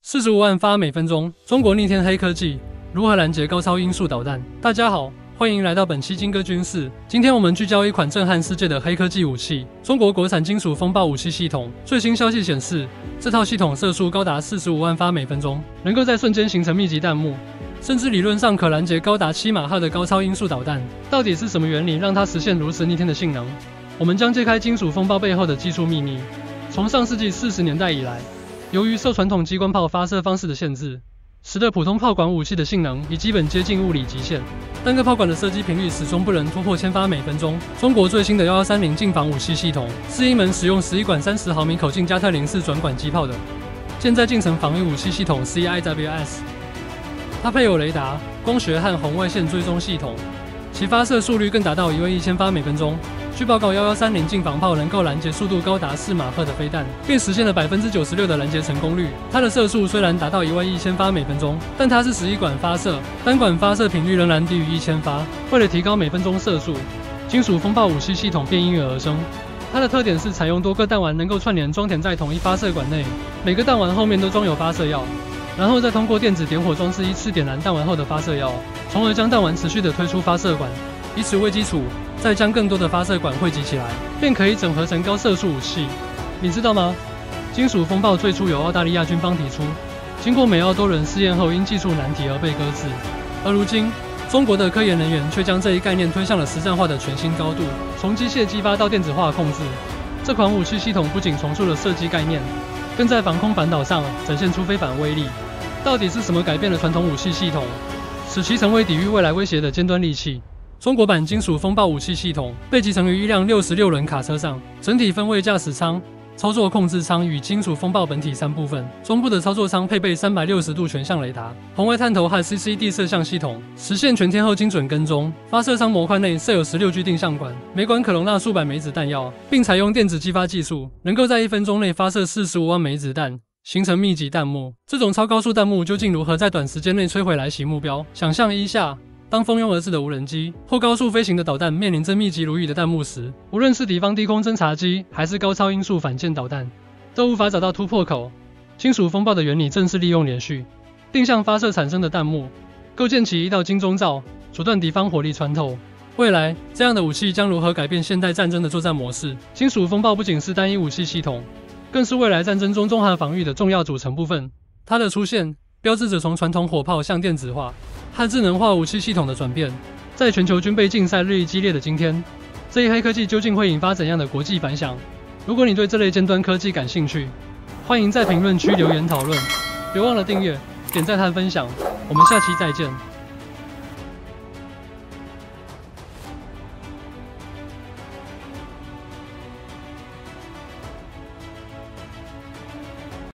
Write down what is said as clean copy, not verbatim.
45万发每分钟，中国逆天黑科技如何拦截高超音速导弹？大家好，欢迎来到本期金哥军事。今天我们聚焦一款震撼世界的黑科技武器——中国国产金属风暴武器系统。最新消息显示，这套系统射速高达45万发每分钟，能够在瞬间形成密集弹幕，甚至理论上可拦截高达7马赫的高超音速导弹。到底是什么原理让它实现如此逆天的性能？我们将揭开金属风暴背后的技术秘密。从上世纪40年代以来，由于受传统机关炮发射方式的限制，使得普通炮管武器的性能已基本接近物理极限。单个炮管的射击频率始终不能突破1000发每分钟。中国最新的1130近防武器系统是一门使用11管30毫米口径加特林式转管机炮的舰载近程防御武器系统 CIWS。它配有雷达、光学和红外线追踪系统，其发射速率更达到11000发每分钟。据报告，1130近防炮能够拦截速度高达4马赫的飞弹，并实现了96%的拦截成功率。它的射速虽然达到11000发每分钟，但它是11管发射，单管发射频率仍然低于1000发。为了提高每分钟射速，金属风暴武器系统便应运而生。它的特点是采用多个弹丸能够串联装填在同一发射管内，每个弹丸后面都装有发射药，然后再通过电子点火装置依次点燃弹丸后的发射药，从而将弹丸持续地推出发射管。以此为基础，再将更多的发射管汇集起来，便可以整合成高射速武器。你知道吗？金属风暴最初由澳大利亚军方提出，经过美澳多轮试验后，因技术难题而被搁置。而如今，中国的科研人员却将这一概念推向了实战化的全新高度，从机械激发到电子化控制。这款武器系统不仅重塑了射击概念，更在防空反导上展现出非凡威力。到底是什么改变了传统武器系统，使其成为抵御未来威胁的尖端利器？中国版金属风暴武器系统被集成于一辆66轮卡车上，整体分为驾驶舱、操作控制舱与金属风暴本体3部分。中部的操作舱配备360度全向雷达、红外探头和 CCD 摄像系统，实现全天候精准跟踪。发射舱模块内设有16具定向管，每管可容纳数百枚子弹药，并采用电子激发技术，能够在1分钟内发射45万枚子弹，形成密集弹幕。这种超高速弹幕究竟如何在短时间内摧毁来袭目标？想象一下，当蜂拥而至的无人机或高速飞行的导弹面临着密集如雨的弹幕时，无论是敌方低空侦察机还是高超音速反舰导弹，都无法找到突破口。金属风暴的原理正是利用连续定向发射产生的弹幕，构建起一道金钟罩，阻断敌方火力穿透。未来，这样的武器将如何改变现代战争的作战模式？金属风暴不仅是单一武器系统，更是未来战争中综合防御的重要组成部分。它的出现标志着从传统火炮向电子化和智能化武器系统的转变。在全球军备竞赛日益激烈的今天，这一黑科技究竟会引发怎样的国际反响？如果你对这类尖端科技感兴趣，欢迎在评论区留言讨论，别忘了订阅、点赞和分享。我们下期再见。